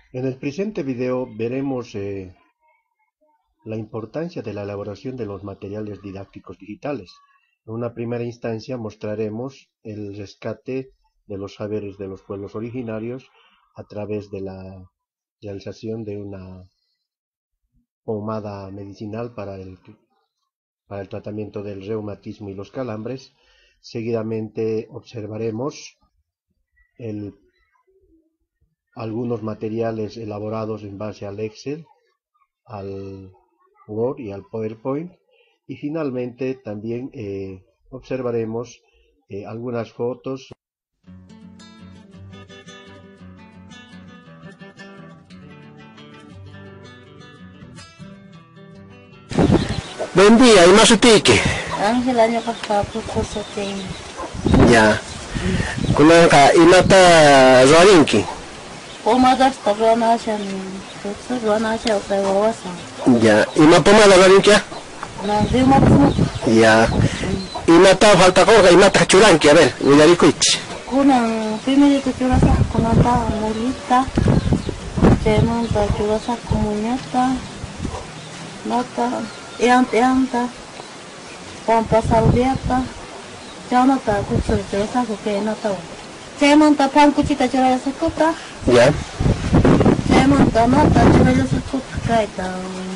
En el presente video veremos la importancia de la elaboración de los materiales didácticos digitales. En una primera instancia mostraremos el rescate de los saberes de los pueblos originarios a través de la realización de una pomada medicinal para el tratamiento del reumatismo y los calambres. Seguidamente observaremos algunos materiales elaborados en base al Excel, al Word y al PowerPoint, y finalmente también observaremos algunas fotos. Buen día, ¿y más tique? Ángel año pasado puso te. Ya. Kunaka inata Rorinki. Pomada está ruana shan, puso ruana shan pegawasa. Ya. ¿Ima pomada Rorinki? No, de una puso. Ya. Inata falta coja, inata churanki, a ver, Villarikuich. Kuna primero que churasa, kuna ta mulita. Te monta churasa comunata. Nota, anta. Pompa salviata. Ya no está, puso churasa que no está. Te monta pan cuchita churasa kuta. Ya. Te monta nota churasa kuta kaita.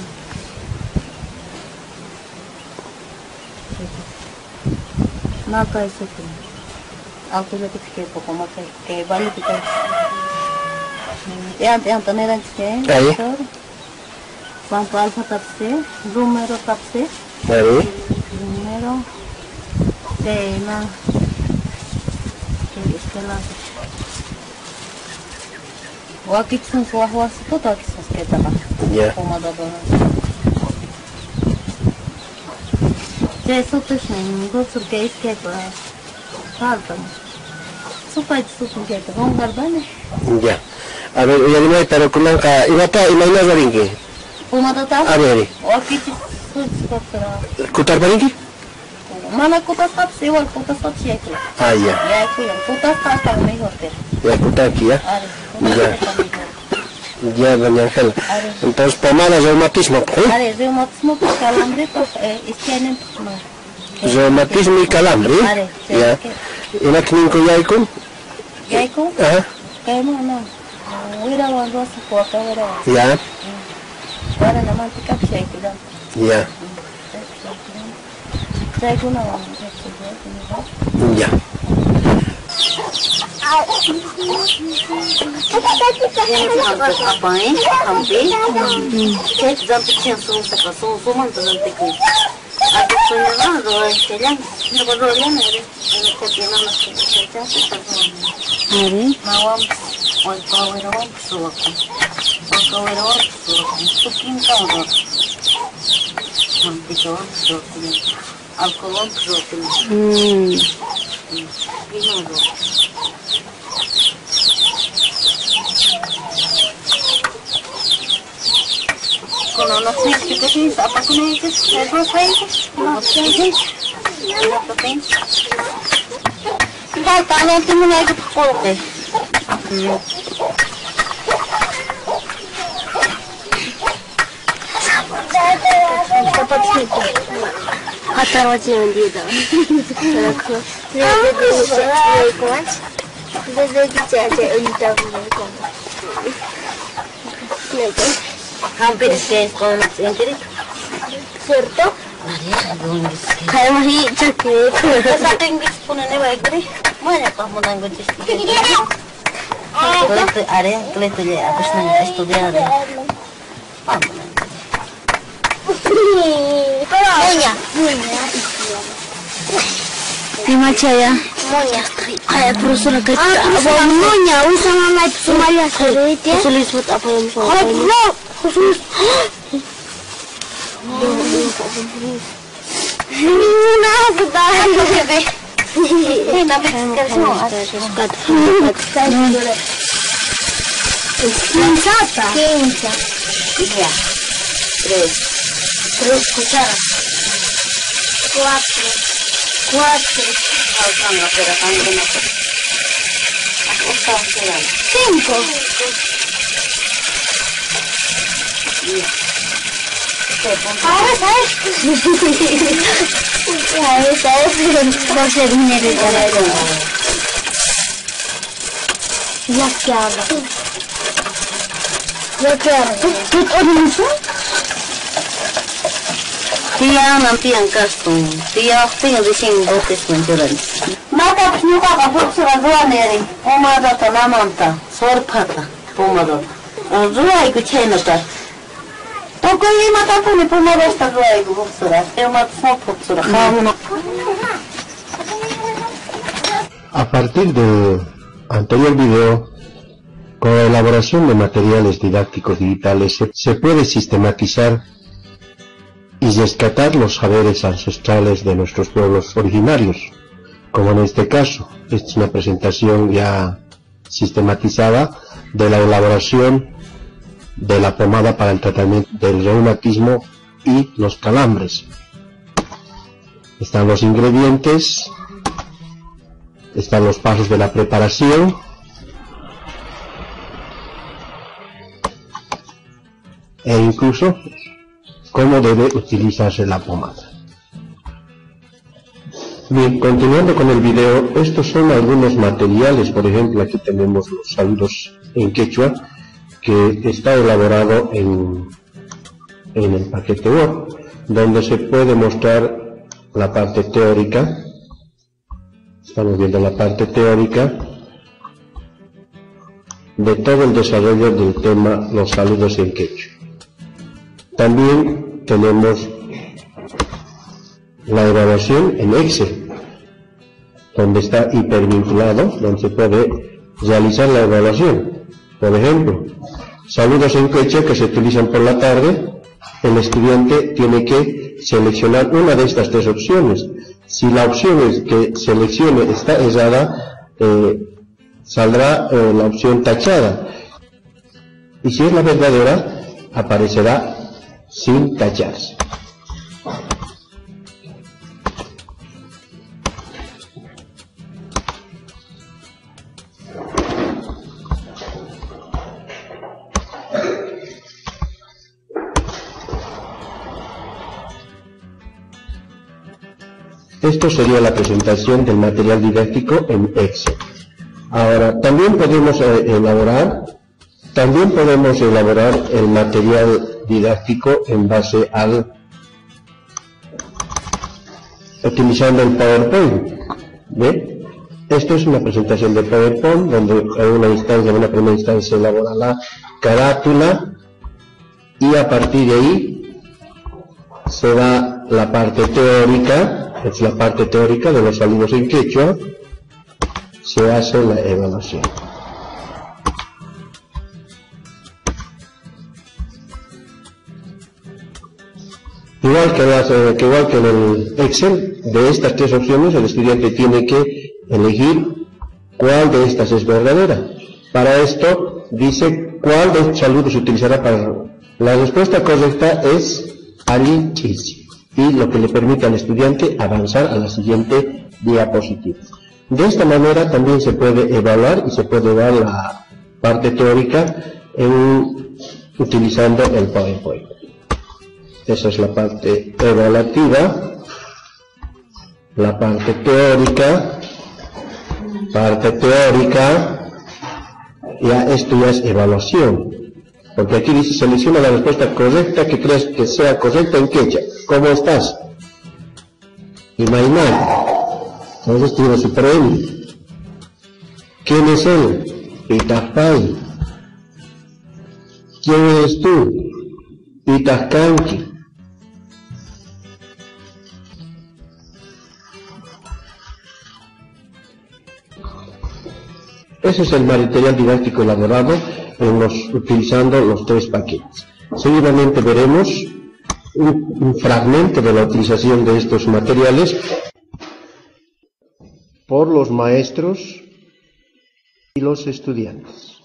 Naka eso que automático que poco más que vale que anta neran que Ahí. Pampa alfa tapse número tapse Ahí. número de na que escala o aquí son suahuas todo aquí se queda Ya. como da eso te son dos que es que falta supa itu que vamos guardar Ya. A ver, ya dime, pero kunaka inata ina Rorinki. uma data A ver, o aquí se kutar Rorinki? mana kota stop sih wal kota stop sih aku Ah, ya. ya aku yang kota stop tak mejor pero Ya, kutar aquí, ya. ada Ya, doña Ángela. Entonces, pomada reumatismo, ¿eh? ada reumatismo calambre pues tienen Reumatismo y calambre. Are, Ya. ¿Y la kninko yaikun? ya aku Ajá. kayak mana wira wan dosa kota wira Ya. para nama tikap sih aku dah Ya. saya guna wan Ya. apa ini hampir cek jam kecil so mantu nanti ku ada soalnya roh kalian nggak rohnya nih ini kopinya masih kerja kita hari mawam wakawirawam suwaku sukin kau nanti kau suwaku alkohol suwaku ini roh Kalau nak sih kita sih apa kena itu saya saya itu apa penting kita tahu tu mana itu kau ke cepat sih kata macam dia dah aku dia kuat dia kita aja untuk mereka hampir seis con sendiri cierto kayak masih sakit satu Inggris pun ini baik deh banyak kamu nanggung kalau itu ada yang kalau itu ya habis nanggung estudiar deh Gimana ya? Kayak profesor kita. Maunya usah naik semuanya sedikit. Sulit buat apa yang soal? Khusus. Nah, kita bebe. Tapi sekarang semua ada. Quinta. Iya. Tres cucharas. Cuatro. Alcanza, pero también no. Cinco. Tía, no tienen caso. Tía, tengo de 100 botes con llorantes. Mata, no caga, porque se va a duanere. Pomadota, la manta, sorpata, pomadota. Ruaiku chenota. Toko y mata pone pomadota ruaiku boxura. Eu mato só boxura. A partir del anterior video, con la elaboración de materiales didácticos digitales se puede sistematizar y rescatar los saberes ancestrales de nuestros pueblos originarios, como en este caso. Esta es una presentación ya sistematizada de la elaboración de la pomada para el tratamiento del reumatismo y los calambres. Están los ingredientes, están los pasos de la preparación, e incluso cómo debe utilizarse la pomada. Bien, continuando con el video, estos son algunos materiales. Por ejemplo, aquí tenemos los saludos en quechua, que está elaborado en el paquete Word, donde se puede mostrar la parte teórica. Estamos viendo la parte teórica de todo el desarrollo del tema los saludos en quechua. También tenemos la evaluación en Excel, donde está hipervinculado, donde se puede realizar la evaluación. Por ejemplo, saludos en quechua que se utilizan por la tarde, el estudiante tiene que seleccionar una de estas tres opciones. Si la opción es que seleccione está errada, saldrá la opción tachada, y si es la verdadera, aparecerá sin tacharse. Esto sería la presentación del material didáctico en Excel. Ahora, también podemos elaborar el material didáctico en base utilizando el PowerPoint. ¿Ve? Esto es una presentación de PowerPoint, donde en una primera instancia se elabora la carátula, y a partir de ahí se da la parte teórica. Es la parte teórica de los saludos en quechua, se hace la evaluación. Igual que en el Excel, de estas tres opciones el estudiante tiene que elegir cuál de estas es verdadera. Para esto dice cuál de estos saludos se utilizará para... La respuesta correcta es Ali Chisi, y lo que le permite al estudiante avanzar a la siguiente diapositiva. De esta manera también se puede evaluar y se puede dar la parte teórica utilizando el PowerPoint. Esa es la parte evaluativa, la parte teórica, esto ya es evaluación. Porque aquí dice, selecciona la respuesta correcta que crees que sea correcta en quechua. ¿Cómo estás? Imagínate. Entonces tiene su premio. ¿Quién es él? Pitapay. ¿Quién eres tú? Pitascanqui. Ese es el material didáctico elaborado utilizando los tres paquetes. Seguidamente veremos un fragmento de la utilización de estos materiales por los maestros y los estudiantes.